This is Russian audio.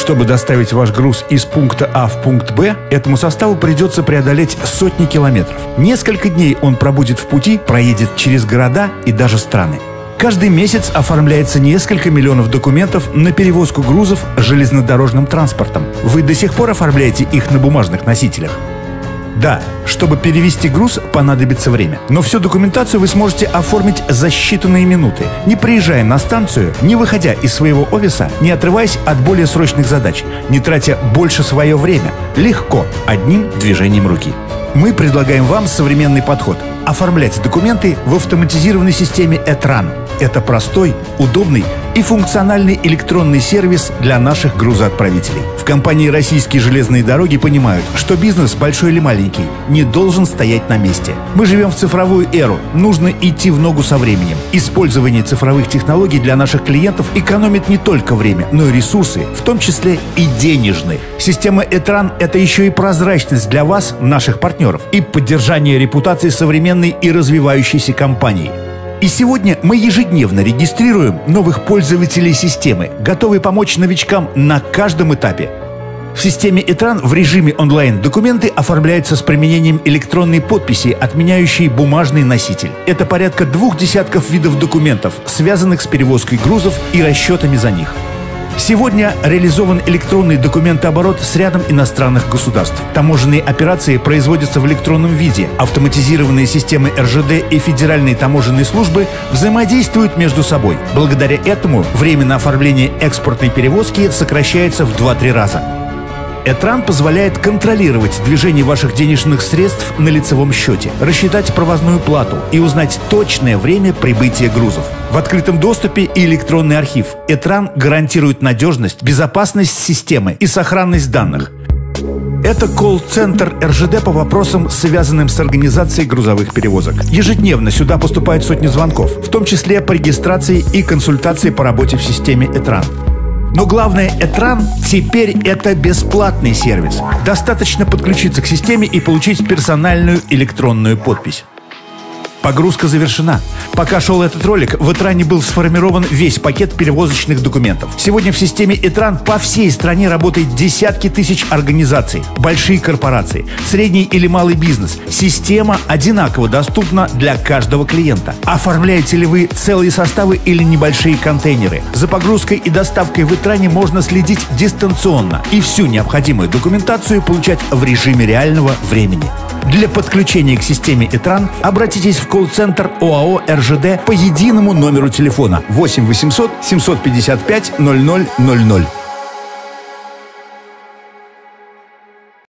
Чтобы доставить ваш груз из пункта А в пункт Б, этому составу придется преодолеть сотни километров. Несколько дней он пробудет в пути, проедет через города и даже страны. Каждый месяц оформляется несколько миллионов документов на перевозку грузов железнодорожным транспортом. Вы до сих пор оформляете их на бумажных носителях? Да, чтобы перевести груз, понадобится время. Но всю документацию вы сможете оформить за считанные минуты, не приезжая на станцию, не выходя из своего офиса, не отрываясь от более срочных задач, не тратя больше свое время. Легко, одним движением руки. Мы предлагаем вам современный подход – оформлять документы в автоматизированной системе ETRAN. Это простой, удобный и функциональный электронный сервис для наших грузоотправителей. В компании «Российские железные дороги» понимают, что бизнес, большой или маленький, не должен стоять на месте. Мы живем в цифровую эру, нужно идти в ногу со временем. Использование цифровых технологий для наших клиентов экономит не только время, но и ресурсы, в том числе и денежные. Система ETRAN – это еще и прозрачность для вас, наших партнеров, и поддержание репутации современной и развивающейся компании. И сегодня мы ежедневно регистрируем новых пользователей системы, готовые помочь новичкам на каждом этапе. В системе ETRAN в режиме онлайн документы оформляются с применением электронной подписи, отменяющей бумажный носитель. Это порядка 2 десятков видов документов, связанных с перевозкой грузов и расчетами за них. Сегодня реализован электронный документооборот с рядом иностранных государств. Таможенные операции производятся в электронном виде. Автоматизированные системы РЖД и федеральные таможенные службы взаимодействуют между собой. Благодаря этому время на оформление экспортной перевозки сокращается в 2-3 раза. ETRAN позволяет контролировать движение ваших денежных средств на лицевом счете, рассчитать провозную плату и узнать точное время прибытия грузов. В открытом доступе и электронный архив ETRAN гарантирует надежность, безопасность системы и сохранность данных. Это колл-центр РЖД по вопросам, связанным с организацией грузовых перевозок. Ежедневно сюда поступают сотни звонков, в том числе по регистрации и консультации по работе в системе ETRAN. Но главное, ETRAN теперь это бесплатный сервис. Достаточно подключиться к системе и получить персональную электронную подпись. Погрузка завершена. Пока шел этот ролик, в ETRAN был сформирован весь пакет перевозочных документов. Сегодня в системе ETRAN по всей стране работает десятки тысяч организаций, большие корпорации, средний или малый бизнес. Система одинаково доступна для каждого клиента. Оформляете ли вы целые составы или небольшие контейнеры? За погрузкой и доставкой в ETRAN можно следить дистанционно и всю необходимую документацию получать в режиме реального времени. Для подключения к системе ETRAN обратитесь в колл-центр ОАО РЖД по единому номеру телефона 8 800 755 0000.